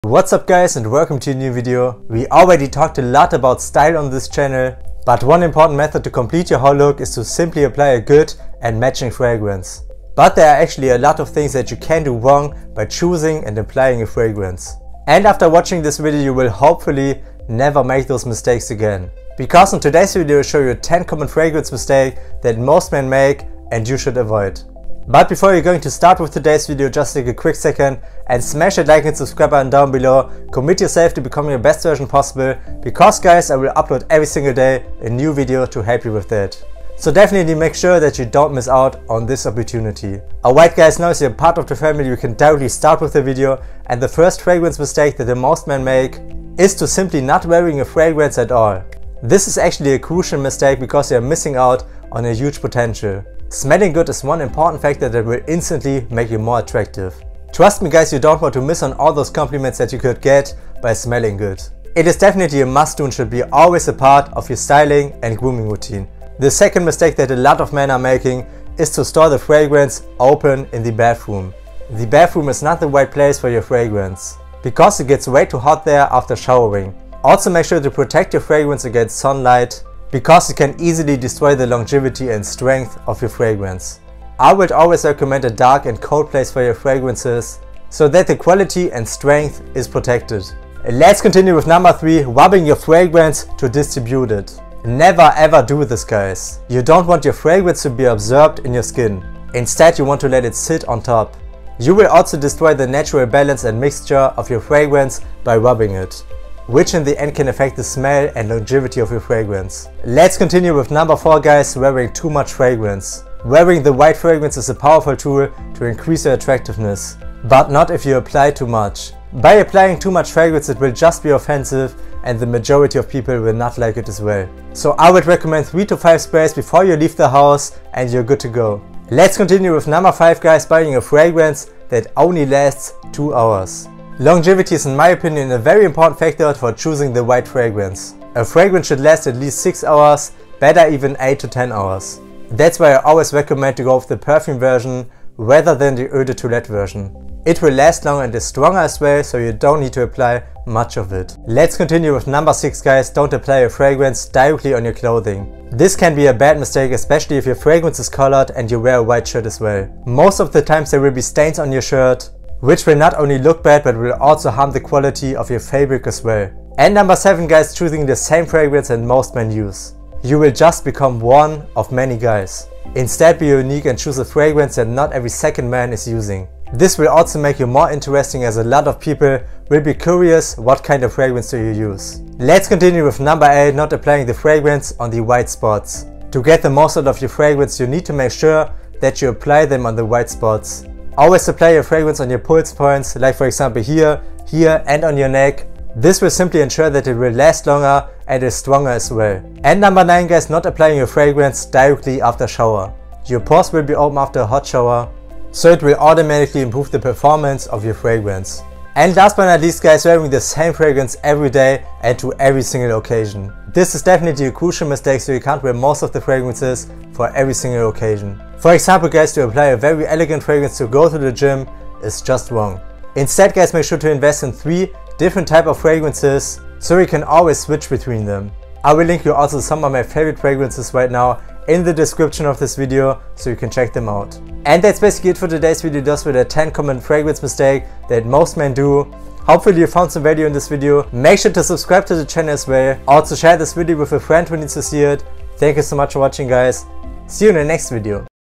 What's up guys and welcome to a new video. We already talked a lot about style on this channel, but one important method to complete your whole look is to simply apply a good and matching fragrance. But there are actually a lot of things that you can do wrong by choosing and applying a fragrance. And after watching this video you will hopefully never make those mistakes again. Because in today's video I'll show you 10 common fragrance mistakes that most men make and you should avoid. But before you're going to start with today's video, just take a quick second and smash that like and subscribe button down below. Commit yourself to becoming the best version possible, because guys, I will upload every single day a new video to help you with that. So definitely make sure that you don't miss out on this opportunity. Alright guys, now as you're part of the family, you can directly start with the video. And the first fragrance mistake that the most men make is to simply not wearing a fragrance at all. This is actually a crucial mistake because you're missing out on a huge potential. Smelling good is one important factor that will instantly make you more attractive. Trust me guys, you don't want to miss on all those compliments that you could get by smelling good. It is definitely a must-do and should be always a part of your styling and grooming routine. The second mistake that a lot of men are making is to store the fragrance open in the bathroom. The bathroom is not the right place for your fragrance, because it gets way too hot there after showering. Also make sure to protect your fragrance against sunlight, because it can easily destroy the longevity and strength of your fragrance. I would always recommend a dark and cold place for your fragrances, so that the quality and strength is protected. Let's continue with number 3, rubbing your fragrance to distribute it. Never ever do this guys. You don't want your fragrance to be absorbed in your skin. Instead you want to let it sit on top. You will also destroy the natural balance and mixture of your fragrance by rubbing it, which in the end can affect the smell and longevity of your fragrance. Let's continue with number 4 guys, wearing too much fragrance. Wearing the right fragrance is a powerful tool to increase your attractiveness, but not if you apply too much. By applying too much fragrance it will just be offensive and the majority of people will not like it as well. So I would recommend 3 to 5 sprays before you leave the house and you're good to go. Let's continue with number 5 guys, buying a fragrance that only lasts 2 hours. Longevity is in my opinion a very important factor for choosing the right fragrance. A fragrance should last at least 6 hours, better even 8 to 10 hours. That's why I always recommend to go with the perfume version rather than the eau de toilette version. It will last longer and is stronger as well, so you don't need to apply much of it. Let's continue with number 6 guys, don't apply a fragrance directly on your clothing. This can be a bad mistake, especially if your fragrance is colored and you wear a white shirt as well. Most of the times there will be stains on your shirt, which will not only look bad but will also harm the quality of your fabric as well. And number 7 guys, choosing the same fragrance that most men use. You will just become one of many guys. Instead be unique and choose a fragrance that not every second man is using. This will also make you more interesting, as a lot of people will be curious what kind of fragrance do you use. Let's continue with number 8, not applying the fragrance on the right spots. To get the most out of your fragrance you need to make sure that you apply them on the right spots. Always apply your fragrance on your pulse points, like for example here, here and on your neck. This will simply ensure that it will last longer and is stronger as well. And number 9 guys, not applying your fragrance directly after shower. Your pores will be open after a hot shower, so it will automatically improve the performance of your fragrance. And last but not least guys, wearing the same fragrance every day and to every single occasion. This is definitely a crucial mistake, so you can't wear most of the fragrances for every single occasion. For example guys, to apply a very elegant fragrance to go to the gym is just wrong. Instead guys, make sure to invest in 3 different types of fragrances so you can always switch between them. I will link you also some of my favorite fragrances right now in the description of this video, so you can check them out. And that's basically it for today's video. Those were the 10 common fragrance mistakes that most men do. Hopefully you found some value in this video. Make sure to subscribe to the channel as well. Also share this video with a friend who needs to see it. Thank you so much for watching guys. See you in the next video.